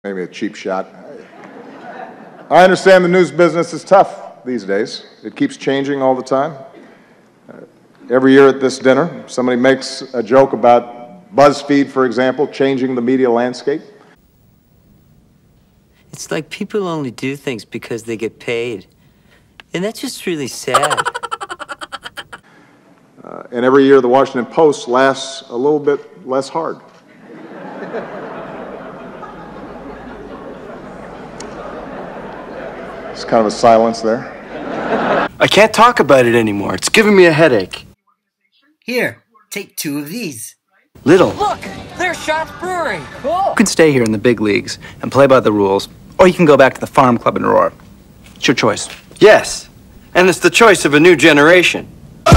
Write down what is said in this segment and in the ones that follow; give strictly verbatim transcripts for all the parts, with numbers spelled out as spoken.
Maybe a cheap shot. I understand the news business is tough these days. It keeps changing all the time. Uh, every year at this dinner, somebody makes a joke about BuzzFeed, for example, changing the media landscape. It's like people only do things because they get paid. And that's just really sad. Uh, and every year the Washington Post laughs a little bit less hard. It's kind of a silence there. I can't talk about it anymore. It's giving me a headache. Here, take two of these. Little. Look, there's Shot's Brewery. Cool. You can stay here in the big leagues and play by the rules, or you can go back to the farm club in Aurora. It's your choice. Yes, and it's the choice of a new generation.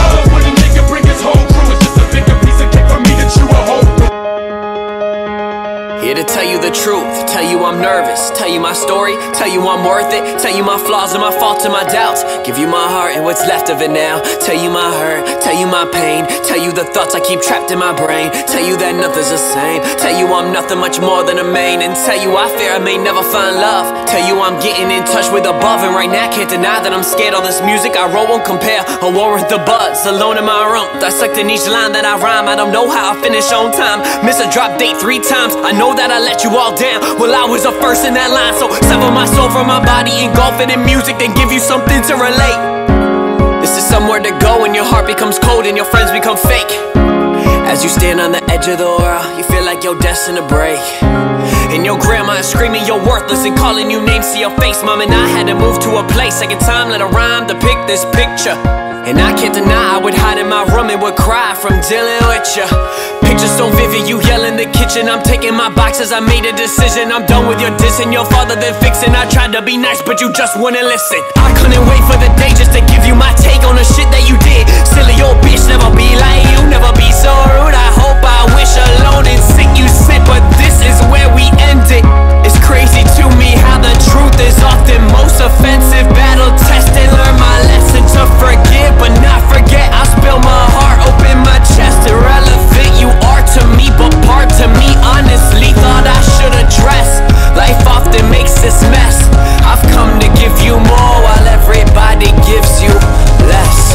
Here to tell you the truth, tell you I'm nervous, tell you my story, tell you I'm worth it, tell you my flaws and my faults and my doubts, give you my heart and what's left of it now, tell you my hurt, tell you my pain, tell you the thoughts I keep trapped in my brain, tell you that nothing's the same, tell you I'm nothing much more than a main, and tell you I fear I may never find love, tell you I'm getting in touch with above, and right now can't deny that I'm scared all this music I wrote won't compare or warrant the buzz, alone in my room, dissecting each line that I rhyme, I don't know how I finish on time, miss a drop date three times, I know that that I let you all down. Well, I was the first in that line, so sever my soul from my body, engulf it in music, then give you something to relate. This is somewhere to go when your heart becomes cold and your friends become fake. As you stand on the edge of the world, you feel like you're destined to break. And your grandma is screaming you're worthless and calling you names to your face. Mom and I had to move to a place, second time let a rhyme depict this picture. And I can't deny I would hide in my room and would cry from dealing with ya. Pictures so vivid, you yell in the kitchen. I'm taking my boxes, I made a decision. I'm done with your dissing, your father then fixing. I tried to be nice, but you just wouldn't listen. I couldn't wait for the day just to give you my take on the shit that you did. Silly old bitch, never be like you, never be so rude. I hope, I wish alone and sick you sit, but this is where we end it. It's crazy to me how the truth is often most offensive. Battle tested, learn my lesson to forgive but not forget. I spill my heart, open my chest. Irrelevant you are to me, but part to me honestly thought I should address. Life often makes this mess. I've come to give you more while everybody gives you less.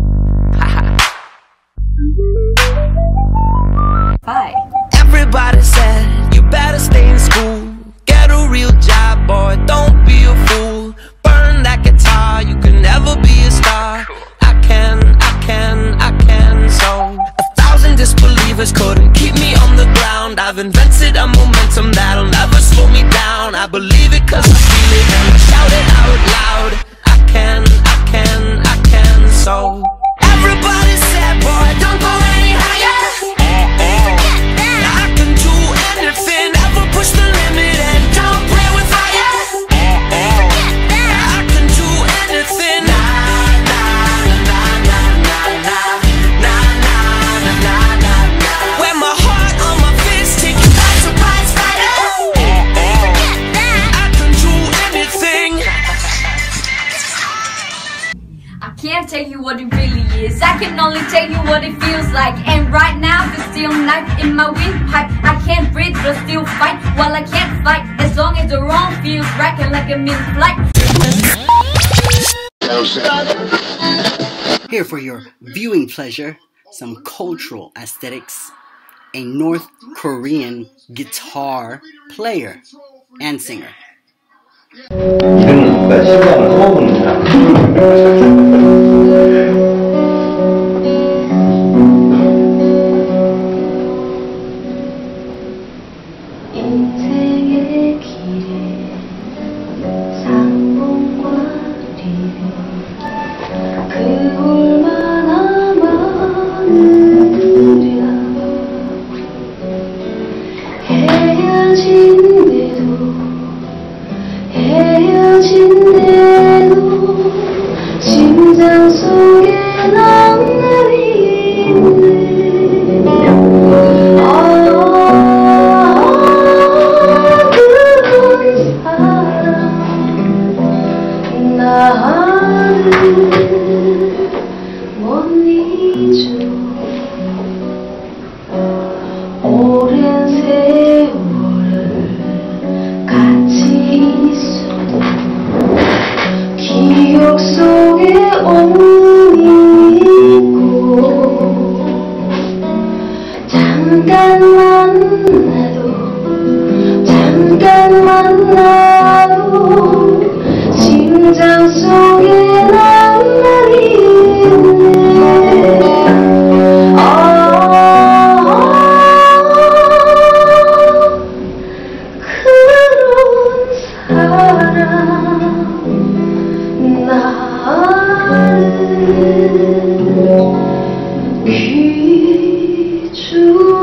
Bye. Everybody said you better stay in school, get a real job, boy, don't be a fool. Burn that guitar, you can never be a star. I can, I can, I can. So a thousand disbelievers couldn't keep me on the ground. I've invented a momentum that'll never slow me down. I believe it cause I feel it and I shout it out loud. I can, I can, I can. So everybody said, boy, don't go any higher. I can do anything, never push the limit and don't play with fire. I can do anything. Nah, nah, nah, nah, nah, nah, nah, nah, nah, nah, nah, nah. Wear my heart on my fist, take you by surprise, fighter. I can do anything. I can't tell you what it really is, I can only tell you what it feels like. And right now there's still knife in my windpipe. I can't breathe but I still fight. While I can't fight, as long as the wrong feels right, and like I'm in flight. Here for your viewing pleasure, some cultural aesthetics. A North Korean guitar player and singer. 이거는 몇 시간을 호흡을 인생의 길에 상봉과 리뷰 그 얼마나 많으랴 헤어진대도 헤어진대도 심장 같이 있어 기억 속에 온이 있고 잠깐 만나도 잠깐 만나도 심장 속에 낭만이 있네 아 그런 사람 나를 귀중